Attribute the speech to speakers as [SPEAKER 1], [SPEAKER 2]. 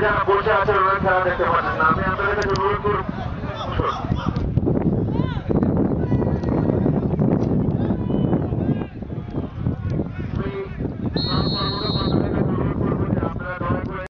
[SPEAKER 1] যারা বসে আছে ওরা খেলা দেখতে পাচ্ছেন না। আমি আপনাদের কাছে অনুরোধ করব